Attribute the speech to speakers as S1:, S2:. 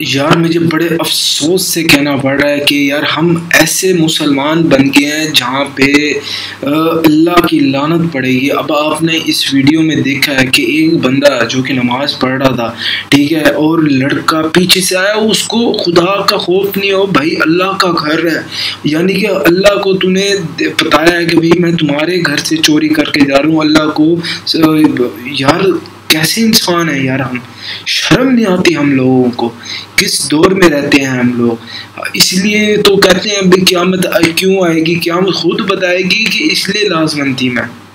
S1: यार मुझे बड़े अफ़सोस से कहना पड़ रहा है कि यार हम ऐसे मुसलमान बन गए हैं जहाँ पे अल्लाह की लानत पड़ेगी। अब आपने इस वीडियो में देखा है कि एक बंदा जो कि नमाज़ पढ़ रहा था, ठीक है, और लड़का पीछे से आया, उसको खुदा का खौफ नहीं हो भाई, अल्लाह का घर है, यानी कि अल्लाह को तूने बताया है कि भाई मैं तुम्हारे घर से चोरी करके जा रहा हूँ अल्लाह को। यार कैसे इंसान है यार हम, शर्म नहीं आती हम लोगों को, किस दौर में रहते हैं हम लोग। इसलिए तो कहते हैं भाई क़यामत क्यों आएगी, क़यामत खुद बताएगी कि इसलिए लाजमन थी मैं।